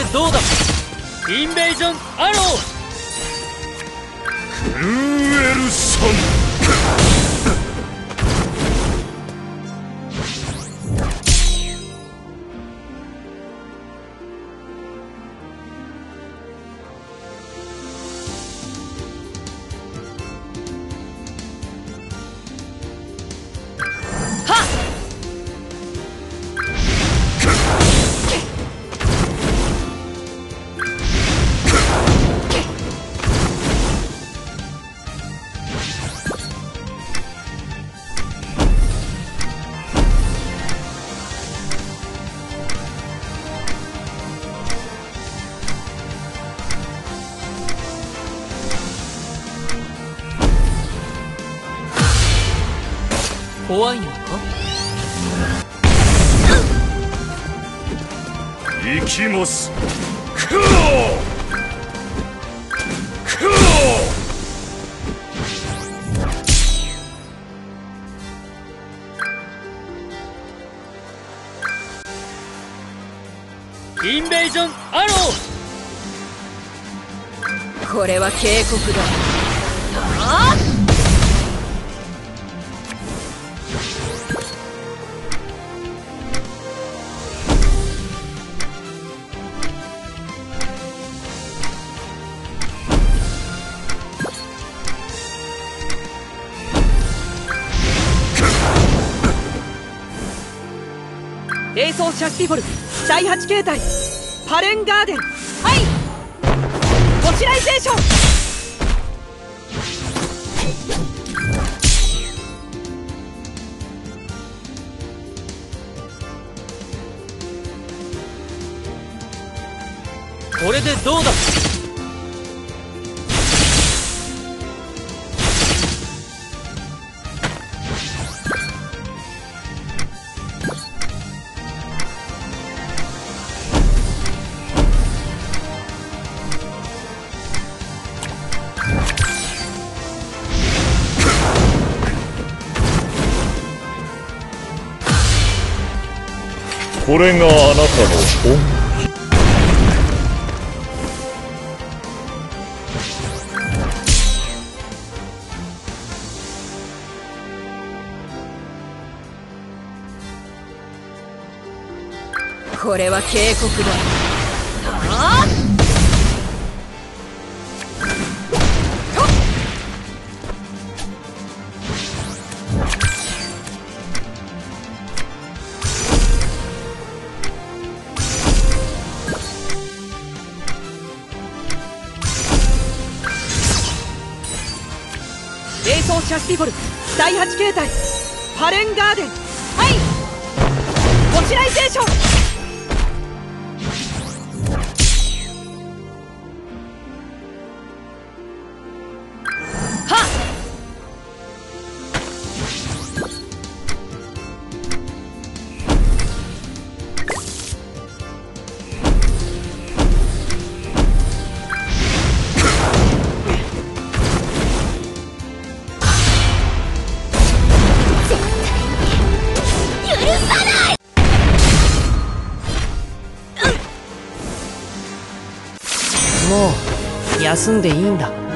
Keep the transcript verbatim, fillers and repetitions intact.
どうだ。インベージョンアロー。 クルーエルソン。 怖いのか。 行きます。クロークロー。インベージョンアロー。 これは警告だ。ああ、エイソーシャスティフォルだいはち形態パレンガーデン、はいゴチライゼーション。 これでどうだ。 これがあなたの本気。 これは警告だ。ああ、エイソーシャスティフォルだいはち形態パレンガーデン、はいゴチライゼーション。 もう休んでいいんだ。